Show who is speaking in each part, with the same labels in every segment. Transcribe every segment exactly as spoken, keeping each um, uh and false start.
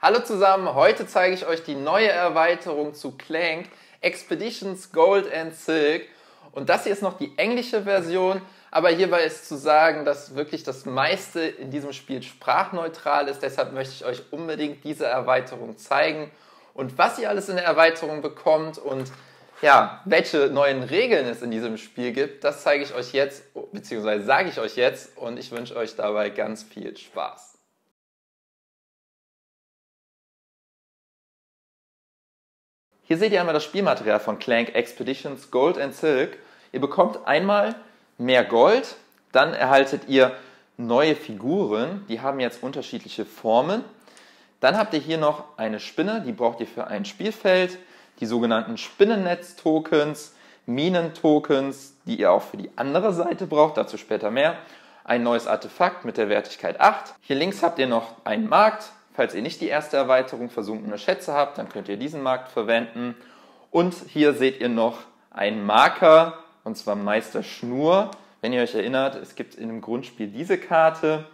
Speaker 1: Hallo zusammen, heute zeige ich euch die neue Erweiterung zu Clank, Expeditions Gold and Silk. Und das hier ist noch die englische Version, aber hierbei ist zu sagen, dass wirklich das meiste in diesem Spiel sprachneutral ist. Deshalb möchte ich euch unbedingt diese Erweiterung zeigen. Und was ihr alles in der Erweiterung bekommt und ja, welche neuen Regeln es in diesem Spiel gibt, das zeige ich euch jetzt, beziehungsweise sage ich euch jetzt, und ich wünsche euch dabei ganz viel Spaß. Hier seht ihr einmal das Spielmaterial von Clank Expeditions Gold and Silk. Ihr bekommt einmal mehr Gold, dann erhaltet ihr neue Figuren, die haben jetzt unterschiedliche Formen. Dann habt ihr hier noch eine Spinne, die braucht ihr für ein Spielfeld, die sogenannten Spinnennetz-Tokens, Minen-Tokens, die ihr auch für die andere Seite braucht, dazu später mehr. Ein neues Artefakt mit der Wertigkeit acht. Hier links habt ihr noch einen Markt. Falls ihr nicht die erste Erweiterung versunkene Schätze habt, dann könnt ihr diesen Markt verwenden. Und hier seht ihr noch einen Marker, und zwar Meister Schnur. Wenn ihr euch erinnert, es gibt in dem Grundspiel diese Karte.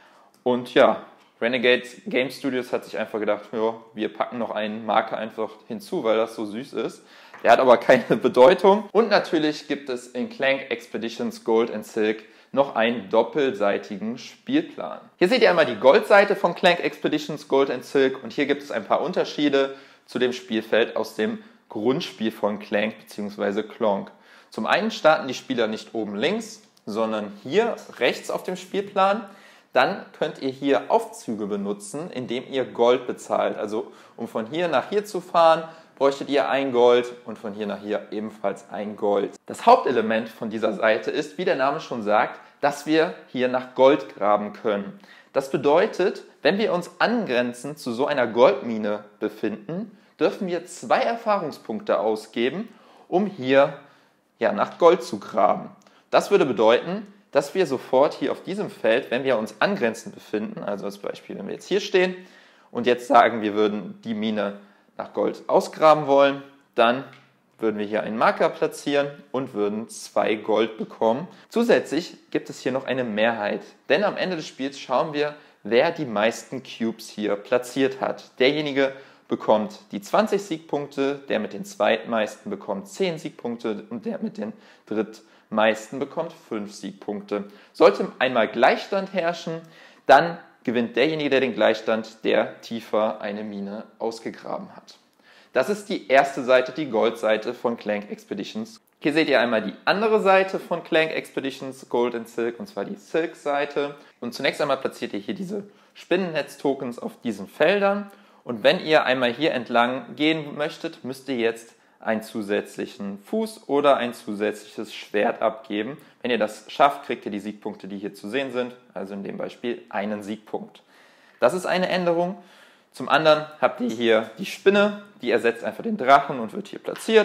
Speaker 1: Und ja, Renegade Game Studios hat sich einfach gedacht, ja, wir packen noch einen Marker einfach hinzu, weil das so süß ist. Der hat aber keine Bedeutung. Und natürlich gibt es in Clank Expeditions Gold and Silk noch einen doppelseitigen Spielplan. Hier seht ihr einmal die Goldseite von Clank Expeditions Gold and Silk und hier gibt es ein paar Unterschiede zu dem Spielfeld aus dem Grundspiel von Clank bzw. Klonk. Zum einen starten die Spieler nicht oben links, sondern hier rechts auf dem Spielplan. Dann könnt ihr hier Aufzüge benutzen, indem ihr Gold bezahlt. Also um von hier nach hier zu fahren, bräuchtet ihr ein Gold und von hier nach hier ebenfalls ein Gold. Das Hauptelement von dieser Seite ist, wie der Name schon sagt, dass wir hier nach Gold graben können. Das bedeutet, wenn wir uns angrenzend zu so einer Goldmine befinden, dürfen wir zwei Erfahrungspunkte ausgeben, um hier ja, nach Gold zu graben. Das würde bedeuten, dass wir sofort hier auf diesem Feld, wenn wir uns angrenzend befinden, also als Beispiel, wenn wir jetzt hier stehen und jetzt sagen, wir würden die Mine nach Gold ausgraben wollen, dann würden wir hier einen Marker platzieren und würden zwei Gold bekommen. Zusätzlich gibt es hier noch eine Mehrheit, denn am Ende des Spiels schauen wir, wer die meisten Cubes hier platziert hat. Derjenige bekommt die zwanzig Siegpunkte, der mit den zweitmeisten bekommt zehn Siegpunkte und der mit den drittmeisten bekommt fünf Siegpunkte. Sollte einmal Gleichstand herrschen, dann gewinnt derjenige, der den Gleichstand, der tiefer eine Mine ausgegraben hat. Das ist die erste Seite, die Goldseite von Clank Expeditions. Hier seht ihr einmal die andere Seite von Clank Expeditions Gold and Silk, und zwar die Silk-Seite. Und zunächst einmal platziert ihr hier diese Spinnennetz-Tokens auf diesen Feldern. Und wenn ihr einmal hier entlang gehen möchtet, müsst ihr jetzt einen zusätzlichen Fuß oder ein zusätzliches Schwert abgeben. Wenn ihr das schafft, kriegt ihr die Siegpunkte, die hier zu sehen sind, also in dem Beispiel einen Siegpunkt. Das ist eine Änderung. Zum anderen habt ihr hier die Spinne, die ersetzt einfach den Drachen und wird hier platziert.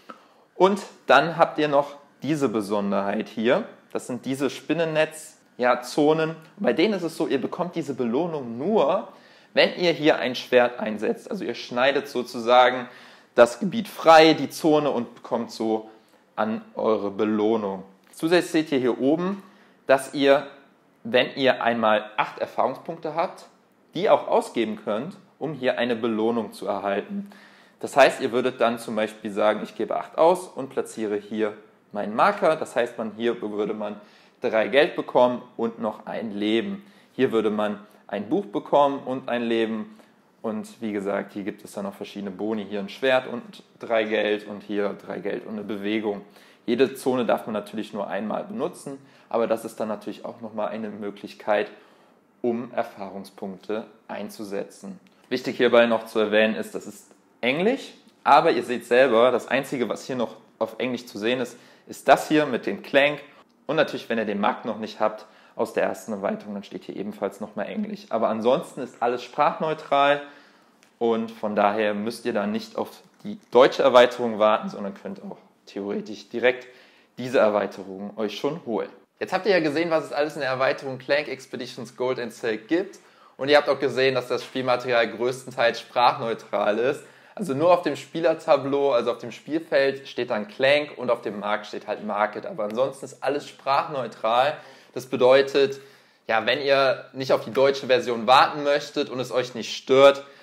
Speaker 1: Und dann habt ihr noch diese Besonderheit hier, das sind diese Spinnennetz-Zonen. Bei denen ist es so, ihr bekommt diese Belohnung nur, wenn ihr hier ein Schwert einsetzt. Also ihr schneidet sozusagen das Gebiet frei, die Zone, und bekommt so an eure Belohnung. Zusätzlich seht ihr hier oben, dass ihr, wenn ihr einmal acht Erfahrungspunkte habt, die auch ausgeben könnt, um hier eine Belohnung zu erhalten. Das heißt, ihr würdet dann zum Beispiel sagen, ich gebe acht aus und platziere hier meinen Marker. Das heißt, man, hier würde man drei Geld bekommen und noch ein Leben. Hier würde man ein Buch bekommen und ein Leben. Und wie gesagt, hier gibt es dann noch verschiedene Boni. Hier ein Schwert und drei Geld und hier drei Geld und eine Bewegung. Jede Zone darf man natürlich nur einmal benutzen, aber das ist dann natürlich auch nochmal eine Möglichkeit, um Erfahrungspunkte einzusetzen. Wichtig hierbei noch zu erwähnen ist, das ist Englisch, aber ihr seht selber, das Einzige, was hier noch auf Englisch zu sehen ist, ist das hier mit dem Clank. Und natürlich, wenn ihr den Markt noch nicht habt, aus der ersten Erweiterung, dann steht hier ebenfalls nochmal Englisch. Aber ansonsten ist alles sprachneutral und von daher müsst ihr dann nicht auf die deutsche Erweiterung warten, sondern könnt auch theoretisch direkt diese Erweiterung euch schon holen. Jetzt habt ihr ja gesehen, was es alles in der Erweiterung Clank Expeditions Gold and Silk gibt. Und ihr habt auch gesehen, dass das Spielmaterial größtenteils sprachneutral ist. Also nur auf dem Spielertableau, also auf dem Spielfeld, steht dann Clank und auf dem Markt steht halt Market. Aber ansonsten ist alles sprachneutral. Das bedeutet, ja, wenn ihr nicht auf die deutsche Version warten möchtet und es euch nicht stört,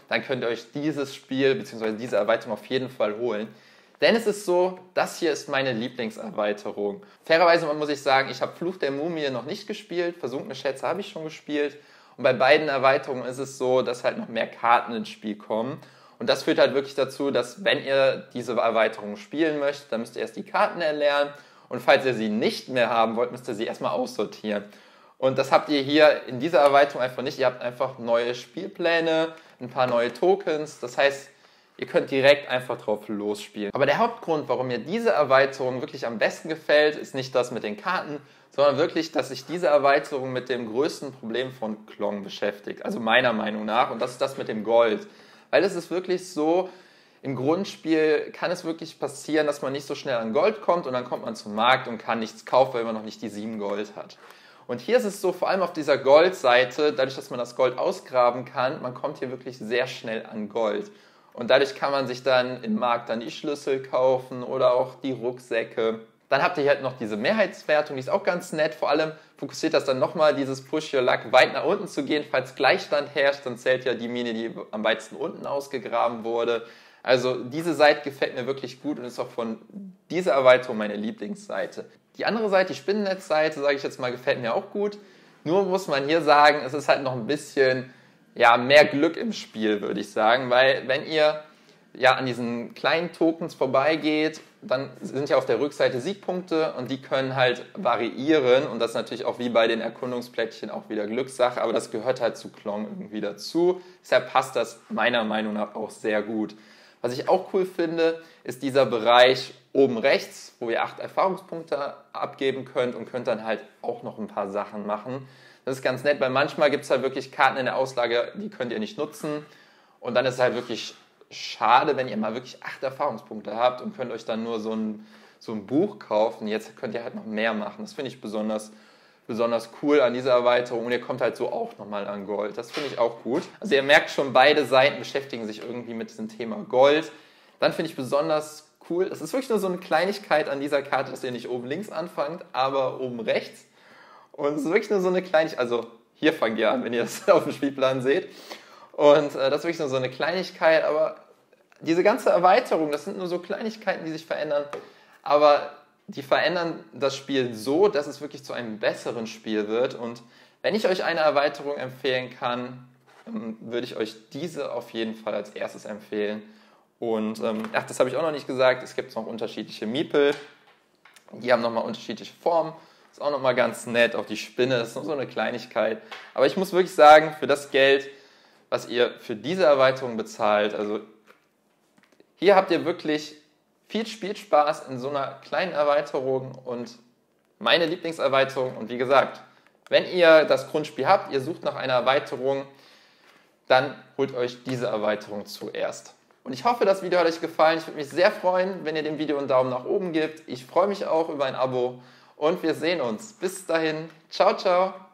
Speaker 1: dann könnt ihr euch dieses Spiel bzw. diese Erweiterung auf jeden Fall holen. Denn es ist so, das hier ist meine Lieblingserweiterung. Fairerweise muss ich sagen, ich habe Fluch der Mumie noch nicht gespielt, Versunkene Schätze habe ich schon gespielt. Und bei beiden Erweiterungen ist es so, dass halt noch mehr Karten ins Spiel kommen. Und das führt halt wirklich dazu, dass wenn ihr diese Erweiterung spielen möchtet, dann müsst ihr erst die Karten erlernen. Und falls ihr sie nicht mehr haben wollt, müsst ihr sie erstmal aussortieren. Und das habt ihr hier in dieser Erweiterung einfach nicht. Ihr habt einfach neue Spielpläne, ein paar neue Tokens. Das heißt, ihr könnt direkt einfach drauf losspielen. Aber der Hauptgrund, warum mir diese Erweiterung wirklich am besten gefällt, ist nicht das mit den Karten, sondern wirklich, dass sich diese Erweiterung mit dem größten Problem von Klong beschäftigt. Also meiner Meinung nach. Und das ist das mit dem Gold. Weil es ist wirklich so, im Grundspiel kann es wirklich passieren, dass man nicht so schnell an Gold kommt und dann kommt man zum Markt und kann nichts kaufen, weil man noch nicht die sieben Gold hat. Und hier ist es so, vor allem auf dieser Goldseite, dadurch, dass man das Gold ausgraben kann, man kommt hier wirklich sehr schnell an Gold. Und dadurch kann man sich dann im Markt dann die Schlüssel kaufen oder auch die Rucksäcke. Dann habt ihr halt noch diese Mehrheitswertung, die ist auch ganz nett. Vor allem fokussiert das dann nochmal, dieses Push Your Luck weit nach unten zu gehen. Falls Gleichstand herrscht, dann zählt ja die Mine, die am weitesten unten ausgegraben wurde. Also diese Seite gefällt mir wirklich gut und ist auch von dieser Erweiterung meine Lieblingsseite. Die andere Seite, die Spinnennetzseite, sage ich jetzt mal, gefällt mir auch gut. Nur muss man hier sagen, es ist halt noch ein bisschen ja, mehr Glück im Spiel, würde ich sagen. Weil wenn ihr ja an diesen kleinen Tokens vorbeigeht, dann sind ja auf der Rückseite Siegpunkte und die können halt variieren und das ist natürlich auch wie bei den Erkundungsplättchen auch wieder Glückssache, aber das gehört halt zu Klong irgendwie dazu. Deshalb passt das meiner Meinung nach auch sehr gut. Was ich auch cool finde, ist dieser Bereich oben rechts, wo ihr acht Erfahrungspunkte abgeben könnt und könnt dann halt auch noch ein paar Sachen machen. Das ist ganz nett, weil manchmal gibt es halt wirklich Karten in der Auslage, die könnt ihr nicht nutzen und dann ist es halt wirklich schade, wenn ihr mal wirklich acht Erfahrungspunkte habt und könnt euch dann nur so ein, so ein Buch kaufen. Jetzt könnt ihr halt noch mehr machen. Das finde ich besonders, besonders cool an dieser Erweiterung. Und ihr kommt halt so auch nochmal an Gold. Das finde ich auch gut. Also ihr merkt schon, beide Seiten beschäftigen sich irgendwie mit diesem Thema Gold. Dann finde ich besonders cool, es ist wirklich nur so eine Kleinigkeit an dieser Karte, dass ihr nicht oben links anfangt, aber oben rechts. Und es ist wirklich nur so eine Kleinigkeit, also hier fangt ihr an, wenn ihr das auf dem Spielplan seht. Und äh, das ist wirklich nur so eine Kleinigkeit, aber diese ganze Erweiterung, das sind nur so Kleinigkeiten, die sich verändern, aber die verändern das Spiel so, dass es wirklich zu einem besseren Spiel wird. Und wenn ich euch eine Erweiterung empfehlen kann, ähm, würde ich euch diese auf jeden Fall als erstes empfehlen. Und ähm, ach, das habe ich auch noch nicht gesagt, es gibt noch unterschiedliche Miepel, die haben nochmal unterschiedliche Formen. Ist auch nochmal ganz nett, auch die Spinne, das ist nur so eine Kleinigkeit. Aber ich muss wirklich sagen, für das Geld, was ihr für diese Erweiterung bezahlt, also hier habt ihr wirklich viel Spielspaß in so einer kleinen Erweiterung und meine Lieblingserweiterung. Und wie gesagt, wenn ihr das Grundspiel habt, ihr sucht nach einer Erweiterung, dann holt euch diese Erweiterung zuerst. Und ich hoffe, das Video hat euch gefallen. Ich würde mich sehr freuen, wenn ihr dem Video einen Daumen nach oben gebt. Ich freue mich auch über ein Abo und wir sehen uns. Bis dahin, ciao, ciao.